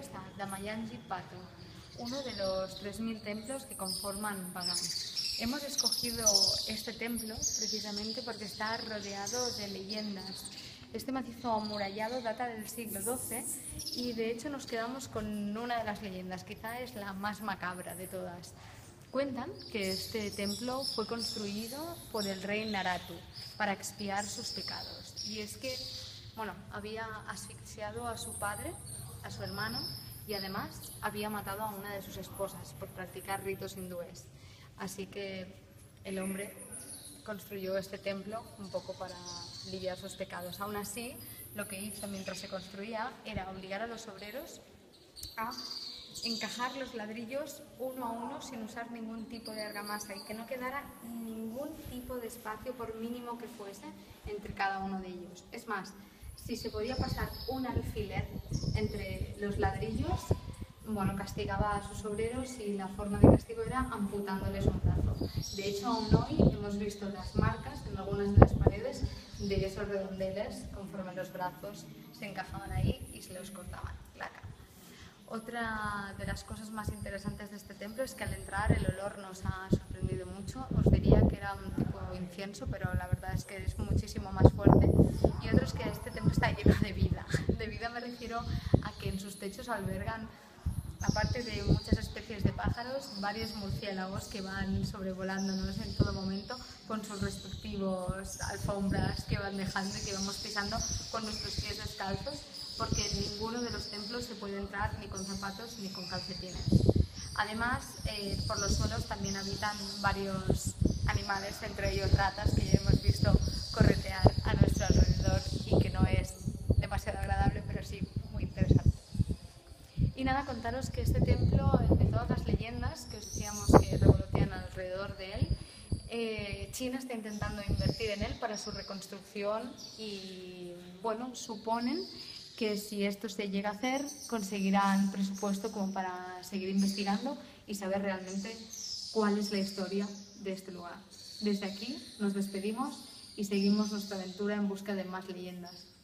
está Damayanji Pato, uno de los 3000 templos que conforman Bagan. Hemos escogido este templo precisamente porque está rodeado de leyendas. Este macizo amurallado data del siglo XII y de hecho nos quedamos con una de las leyendas, quizá es la más macabra de todas. Cuentan que este templo fue construido por el rey Naratu para expiar sus pecados. Y es que, había asfixiado a su padre, a su hermano, y además había matado a una de sus esposas por practicar ritos hindúes. Así que el hombre construyó este templo un poco para aliviar sus pecados. Aún así, lo que hizo mientras se construía era obligar a los obreros a encajar los ladrillos uno a uno sin usar ningún tipo de argamasa y que no quedara ningún tipo de espacio, por mínimo que fuese, entre cada uno de ellos. Es más, si se podía pasar un alfiler entre los ladrillos, castigaba a sus obreros y la forma de castigo era amputándoles un brazo. De hecho, aún hoy hemos visto las marcas en algunas de las paredes de esos redondeles conforme los brazos se encajaban ahí y se los cortaban la cara. Otra de las cosas más interesantes de este templo es que al entrar el olor nos ha sorprendido mucho. Os diría que era un tipo de incienso, pero la verdad es que es muchísimo más fuerte. Y otro es que este templo está lleno de vida. De vida me refiero a que en sus techos albergan, aparte de muchas especies de pájaros, varios murciélagos que van sobrevolándonos en todo momento con sus respectivos alfombras que van dejando y que vamos pisando con nuestros pies descalzos, porque en ninguno de los templos se puede entrar ni con zapatos ni con calcetines. Además, por los suelos también habitan varios animales, entre ellos ratas, que ya hemos visto corretear a nuestro alrededor y que no es demasiado agradable, pero sí muy interesante. Y nada, contaros que este templo, de todas las leyendas que os decíamos que revolotean alrededor de él, China está intentando invertir en él para su reconstrucción y, suponen que si esto se llega a hacer, conseguirán presupuesto como para seguir investigando y saber realmente cuál es la historia de este lugar. Desde aquí nos despedimos y seguimos nuestra aventura en busca de más leyendas.